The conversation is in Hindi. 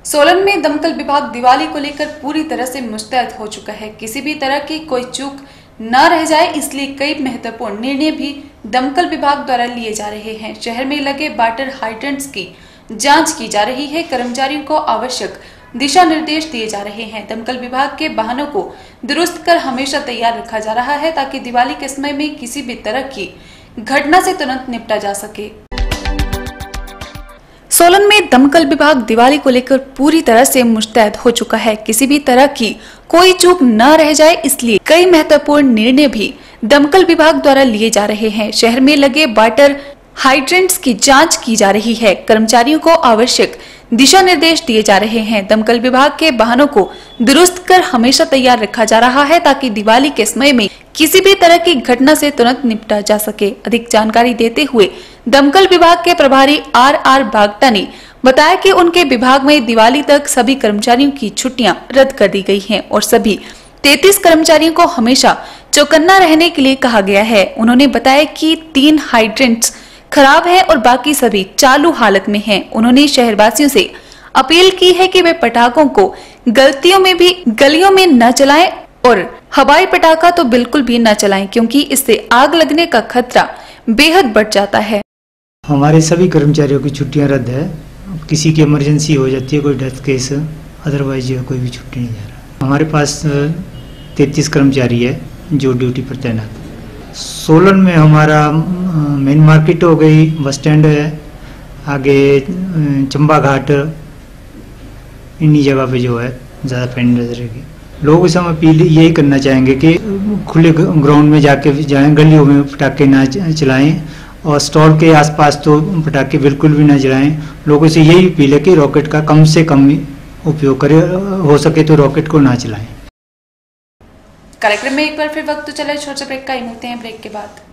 सोलन में दमकल विभाग दिवाली को लेकर पूरी तरह से मुस्तैद हो चुका है। किसी भी तरह की कोई चूक न रह जाए, इसलिए कई महत्वपूर्ण निर्णय भी दमकल विभाग द्वारा लिए जा रहे हैं। शहर में लगे वाटर हाइड्रेंट्स की जांच की जा रही है। कर्मचारियों को आवश्यक दिशा निर्देश दिए जा रहे हैं। दमकल विभाग के वाहनों को दुरुस्त कर हमेशा तैयार रखा जा रहा है ताकि दिवाली के समय में किसी भी तरह की घटना से तुरंत निपटा जा सके। सोलन में दमकल विभाग दिवाली को लेकर पूरी तरह से मुस्तैद हो चुका है। किसी भी तरह की कोई चूक न रह जाए, इसलिए कई महत्वपूर्ण निर्णय भी दमकल विभाग द्वारा लिए जा रहे हैं। शहर में लगे वाटर हाइड्रेंट्स की जांच की जा रही है। कर्मचारियों को आवश्यक दिशा निर्देश दिए जा रहे हैं। दमकल विभाग के वाहनों को दुरुस्त कर हमेशा तैयार रखा जा रहा है ताकि दिवाली के समय में किसी भी तरह की घटना से तुरंत निपटा जा सके। अधिक जानकारी देते हुए दमकल विभाग के प्रभारी आर बागटा ने बताया कि उनके विभाग में दिवाली तक सभी कर्मचारियों की छुट्टियां रद्द कर दी गई हैं और सभी 33 कर्मचारियों को हमेशा चौकन्ना रहने के लिए कहा गया है। उन्होंने बताया कि 3 हाइड्रेंट्स खराब है और बाकी सभी चालू हालत में हैं। उन्होंने शहरवासियों से अपील की है कि वे पटाखों को गलियों में न चलाएं और हवाई पटाखा तो बिल्कुल भी न चलाएं, क्योंकि इससे आग लगने का खतरा बेहद बढ़ जाता है। हमारे सभी कर्मचारियों की छुट्टियां रद्द है। किसी की इमरजेंसी हो जाती है, कोई डेथ केस, अदरवाइज कोई भी छुट्टी नहीं जा रहा। हमारे पास 33 कर्मचारी है जो ड्यूटी पर तैनात। सोलन में हमारा मेन मार्केट हो गई, बस स्टैंड है, आगे चंबा घाट, इन्हीं जगह पे जो है ज़्यादा पैंडल रहेगी। लोगों से हम अपील यही करना चाहेंगे कि खुले ग्राउंड में जाएं, गलियों में पटाखे ना चलाएं और स्टॉल के आसपास तो पटाखे बिल्कुल भी ना जलाएं। लोगों से यही अपील है कि रॉकेट का कम से कम उपयोग करें, हो सके तो रॉकेट को ना चलाएं। कार्यक्रम में एक बार फिर वक्त तो चले छोटे ब्रेक का ही, मिलते हैं ब्रेक के बाद।